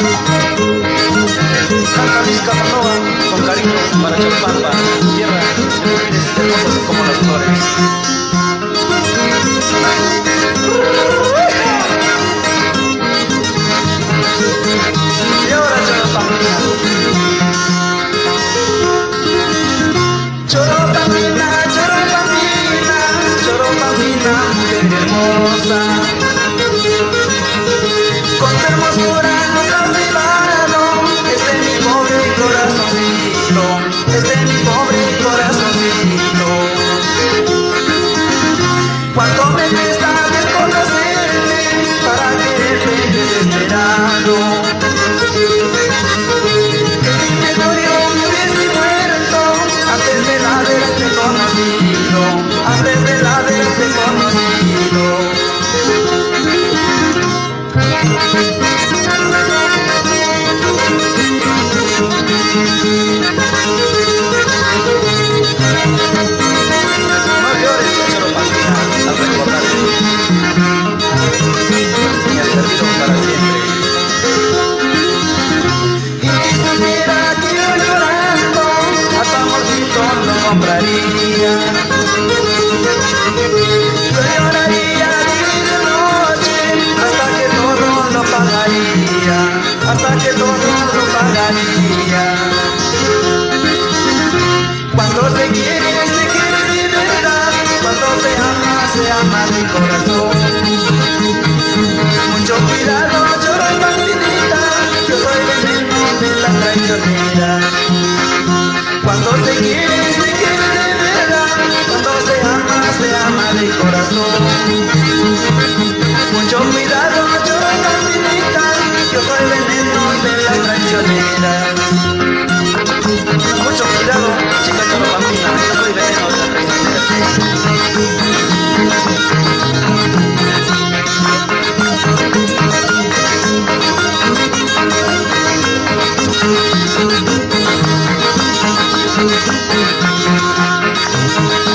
Canta Luis Casanova con cariño para Choripampa, tierra de mujeres hermosas como las flores. Y ahora Choropampina. Choropampina, Choropampina, Choropampina, mujer hermosa. Con tu hermosura nos has privado, este es mi pobre corazoncito, este es mi pobre corazoncito. Cuánto me cuesta de conocerte para quererte desesperado. Que si me dolió me hubiese muerto antes de haberte conocido, antes de haberte conocido. No llores, Choropampina, al recordarte. Me has perdido para siempre. Y si supiera que yo llorando a tu amorcito no compraría. Yo lloraría día y de noche hasta que todo lo pagaría, hasta que todo lo pagaría. Cuando se quiere de verdad, cuando se ama de corazón. Mucho cuidado, Choropampinita, yo soy veneno de la traicionera. Cuando se quiere de verdad, cuando se ama de corazón. Mucho cuidado, Choropampinita, yo soy veneno de la traicionera. Mucho cuidado, chica Choropampina, yo soy veneno de la traicionera.